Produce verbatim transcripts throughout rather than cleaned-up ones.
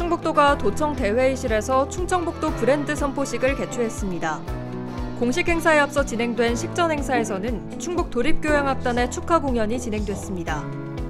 충청북도가 도청 대회의실에서 충청북도 브랜드 선포식을 개최했습니다. 공식 행사에 앞서 진행된 식전 행사에서는 충북 도립교향악단의 축하 공연이 진행됐습니다.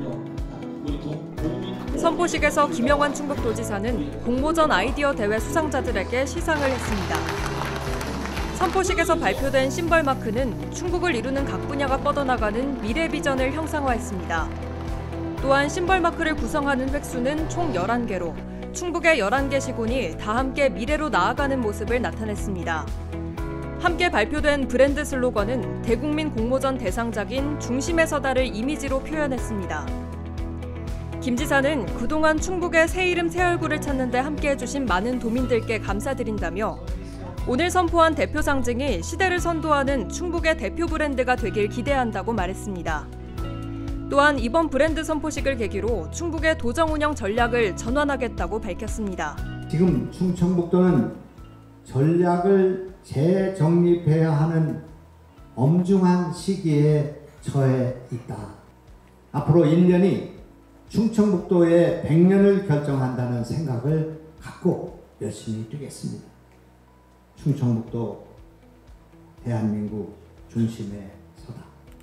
선포식에서 김영환 충북도지사는 공모전 아이디어 대회 수상자들에게 시상을 했습니다. 선포식에서 발표된 심벌 마크는 충북을 이루는 각 분야가 뻗어나가는 미래 비전을 형상화했습니다. 또한 심벌 마크를 구성하는 획수는 총 열한 개로 충북의 열한 개 시군이 다 함께 미래로 나아가는 모습을 나타냈습니다. 함께 발표된 브랜드 슬로건은 대국민 공모전 대상작인 중심에 서다를 이미지로 표현했습니다. 김 지사는 그동안 충북의 새 이름 새 얼굴을 찾는 데 함께해 주신 많은 도민들께 감사드린다며 오늘 선포한 대표 상징이 시대를 선도하는 충북의 대표 브랜드가 되길 기대한다고 말했습니다. 또한 이번 브랜드 선포식을 계기로 충북의 도정 운영 전략을 전환하겠다고 밝혔습니다. 지금 충청북도는 전략을 재정립해야 하는 엄중한 시기에 처해 있다. 앞으로 일 년이 충청북도의 백 년을 결정한다는 생각을 갖고 열심히 뛰겠습니다. 충청북도 대한민국 중심에 서다.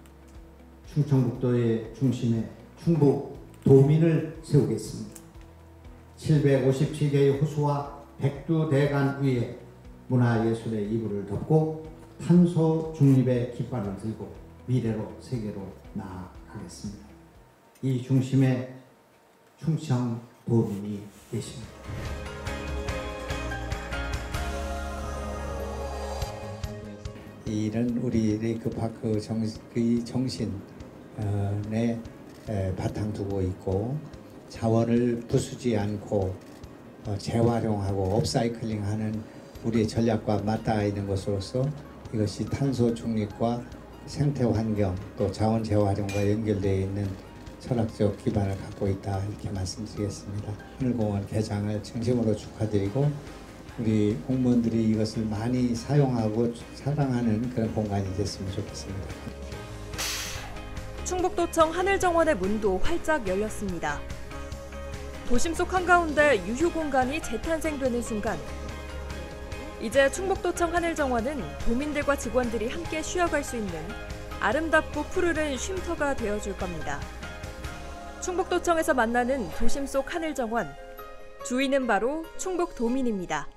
충청북도의 중심에 충북 도민을 세우겠습니다. 칠백오십칠 개의 호수와 백두대간 위에 문화예술의 이불을 덮고 탄소 중립의 깃발을 들고 미래로 세계로 나아가겠습니다. 이 중심에 충청도민이 계십니다. 이런 우리 레이크파크 정신의 정신에 바탕 두고 있고 자원을 부수지 않고 재활용하고 업사이클링하는 우리의 전략과 맞닿아 있는 것으로서 이것이 탄소 중립과 생태 환경 또 자원 재활용과 연결되어 있는 철학적 기반을 갖고 있다 이렇게 말씀드리겠습니다. 하늘공원 개장을 진심으로 축하드리고 우리 공무원들이 이것을 많이 사용하고 사랑하는 그런 공간이 됐으면 좋겠습니다. 충북도청 하늘정원의 문도 활짝 열렸습니다. 도심 속 한가운데 유휴 공간이 재탄생되는 순간 이제 충북도청 하늘정원은 도민들과 직원들이 함께 쉬어갈 수 있는 아름답고 푸르른 쉼터가 되어줄 겁니다. 충북도청에서 만나는 도심 속 하늘정원, 주인은 바로 충북도민입니다.